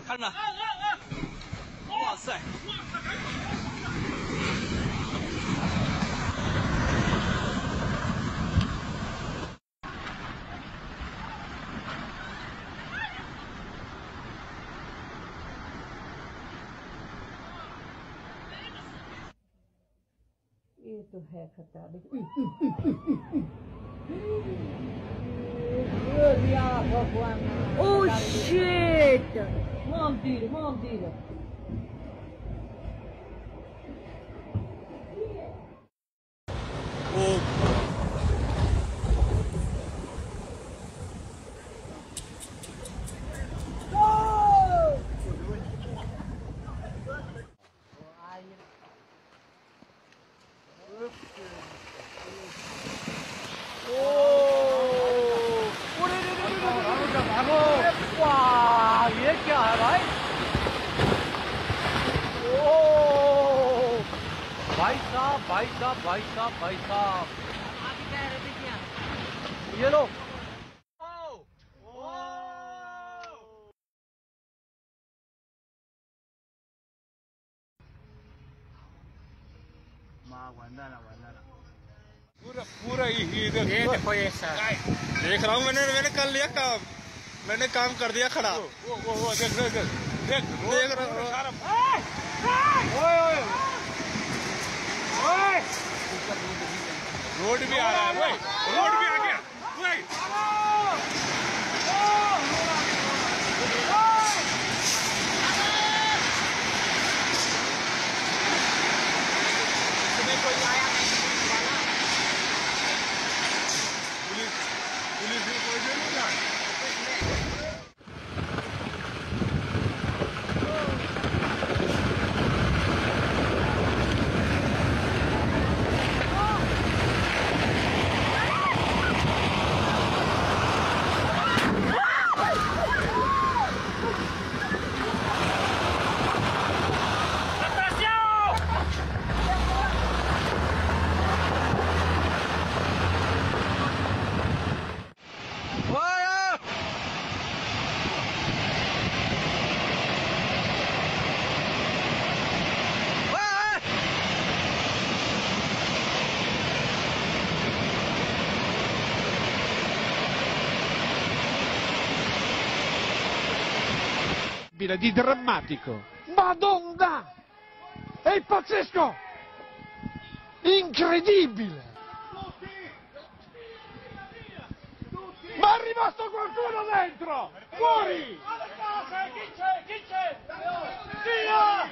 看着，哇塞！ ये तो है खतरा। Oh shit! Mom did it. वाह, ये क्या है भाई? भाई साहब। ये लो। पूरा ही देखो ये देख रहा हूँ मैंने कर लिया काम। मैंने काम कर दिया खड़ा। वो देख रहा रोड भी आ रहा है। रोड भी आ गया। पुलिस ने कोई नहीं था। Di drammatico. Madonna! È pazzesco! Incredibile! Ma è rimasto qualcuno dentro! Fuori! Chi c'è? Via!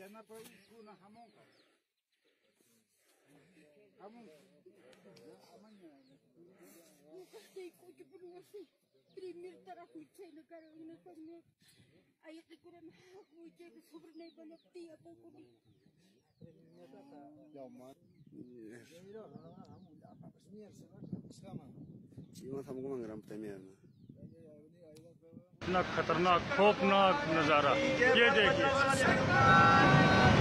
Gostei de assim. Primeiro estar a cuidar na cara e na família. Aí eu seguro na cuidar de sobrenome para tia pouco. इतना खतरनाक खौफनाक नजारा ये देखिए।